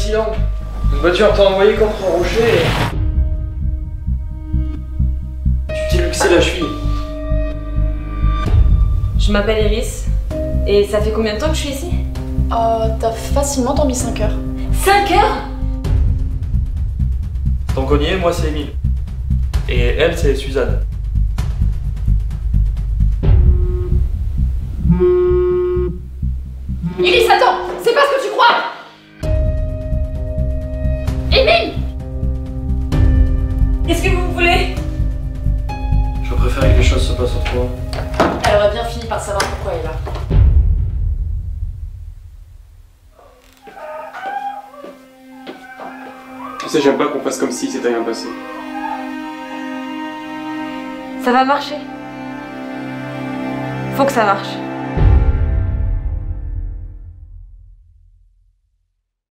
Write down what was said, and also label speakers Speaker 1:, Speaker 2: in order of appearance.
Speaker 1: vacillant. Une voiture t'a envoyé contre un rocher et... tu t'es luxé la cheville.
Speaker 2: Je m'appelle Iris. Et ça fait combien de temps que je suis ici?
Speaker 3: T'as facilement dormi 5 heures.
Speaker 2: 5 heures?
Speaker 1: Ton cogné, moi c'est Emile. Et elle c'est Suzanne.
Speaker 3: Iris, attends! C'est pas ce que tu crois! Emile!
Speaker 2: Qu'est-ce que vous voulez?
Speaker 1: Je préférais que les choses se passent autrement.
Speaker 3: Elle aurait bien fini par savoir pourquoi elle est là.
Speaker 4: Tu sais, j'aime pas qu'on fasse comme si c'était rien passé.
Speaker 2: Ça va marcher. Faut que ça marche.